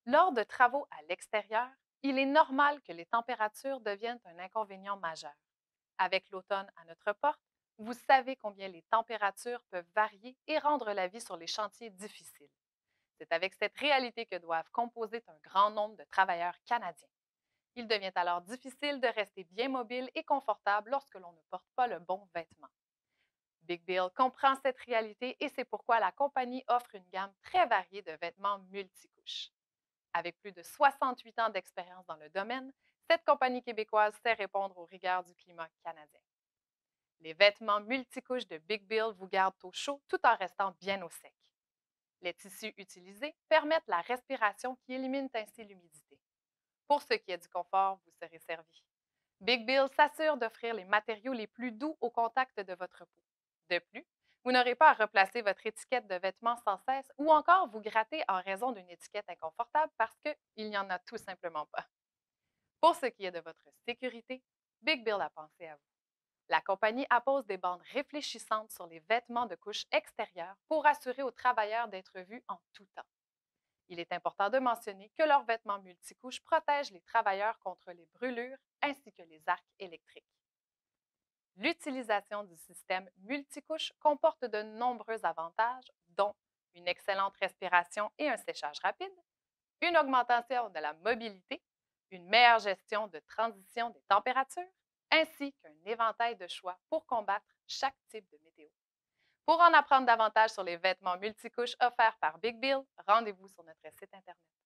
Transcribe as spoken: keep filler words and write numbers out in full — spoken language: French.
Lors de travaux à l'extérieur, il est normal que les températures deviennent un inconvénient majeur. Avec l'automne à notre porte, vous savez combien les températures peuvent varier et rendre la vie sur les chantiers difficile. C'est avec cette réalité que doivent composer un grand nombre de travailleurs canadiens. Il devient alors difficile de rester bien mobile et confortable lorsque l'on ne porte pas le bon vêtement. Big Bill comprend cette réalité et c'est pourquoi la compagnie offre une gamme très variée de vêtements multicouches. Avec plus de soixante-huit ans d'expérience dans le domaine, cette compagnie québécoise sait répondre aux rigueurs du climat canadien. Les vêtements multicouches de Big Bill vous gardent au chaud tout en restant bien au sec. Les tissus utilisés permettent la respiration qui élimine ainsi l'humidité. Pour ce qui est du confort, vous serez servi. Big Bill s'assure d'offrir les matériaux les plus doux au contact de votre peau. De plus, vous n'aurez pas à replacer votre étiquette de vêtements sans cesse ou encore vous gratter en raison d'une étiquette inconfortable parce qu'il n'y en a tout simplement pas. Pour ce qui est de votre sécurité, Big Bill a pensé à vous. La compagnie appose des bandes réfléchissantes sur les vêtements de couche extérieure pour assurer aux travailleurs d'être vus en tout temps. Il est important de mentionner que leurs vêtements multicouches protègent les travailleurs contre les brûlures ainsi que les arcs électriques. L'utilisation du système multicouche comporte de nombreux avantages, dont une excellente respiration et un séchage rapide, une augmentation de la mobilité, une meilleure gestion de transition des températures, ainsi qu'un éventail de choix pour combattre chaque type de météo. Pour en apprendre davantage sur les vêtements multicouches offerts par Big Bill, rendez-vous sur notre site Internet.